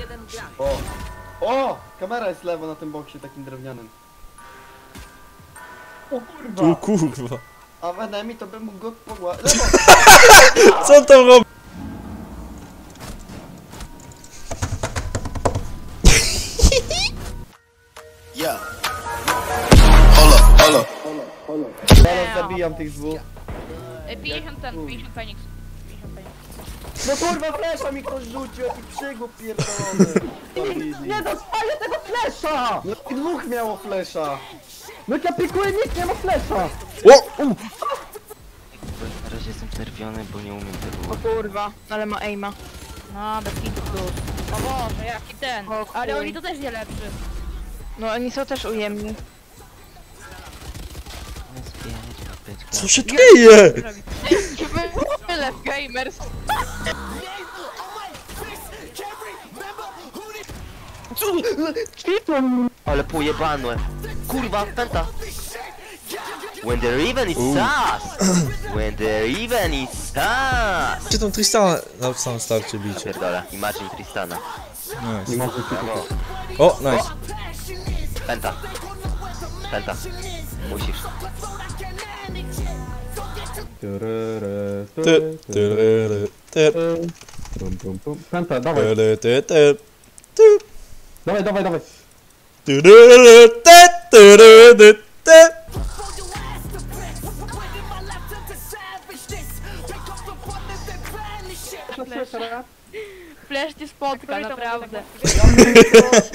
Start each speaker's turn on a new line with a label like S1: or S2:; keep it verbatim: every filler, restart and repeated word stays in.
S1: jeden gracz.
S2: O! O! Kamera jest lewo na tym boksie takim drewnianym. O
S3: Tu
S2: kurwa!
S3: kurwa.
S2: A w enemy to bym mógł go pogła... Lewo!
S3: Co tam robi?
S4: Yeah. Hold up, hold up.
S2: Zaraz zabijam tych dwóch.
S5: Ej, pięćdziesiąt ten, pięćdziesiąt Feniks. pięćdziesiąt Feniks.
S2: No kurwa flesza mi ktoś rzucił, jaki przygłup pierdolony.
S6: Nie dostaję tego flesza!
S2: No i dwóch miało flesza.
S6: No jak ja pikuję, nikt nie ma flesza!
S3: O!
S7: Na razie jestem czerwiony, bo nie umiem tego.
S5: O kurwa, ale ma aima. No, bez kitu plus. O Boże, jaki ten.
S6: O
S5: Ale
S6: chuj.
S5: oni to też nie lepszy.
S6: No oni są też ujemni.
S7: Nie zbierać papeczkę.
S3: Co się dzieje?
S5: Tyle gamers.
S7: Ale pojebane. Kurwa, penta. When the even is sus. When the even is sus.
S3: Czy tą Tristana na samym starcie bicie?
S7: Pierdolę, imagine Tristana.
S3: Nice.
S7: Brawo.
S3: O, nice.
S7: Penta. Penta. Musisz.
S3: Ty, tyryry, ty,
S6: Pęta, dawaj,
S3: tyry, ty, ty, ty,
S6: dawaj, dawaj, dawaj.
S3: tyryry, ty, tyryry, ty.
S5: Flash cię spotka, naprawdę.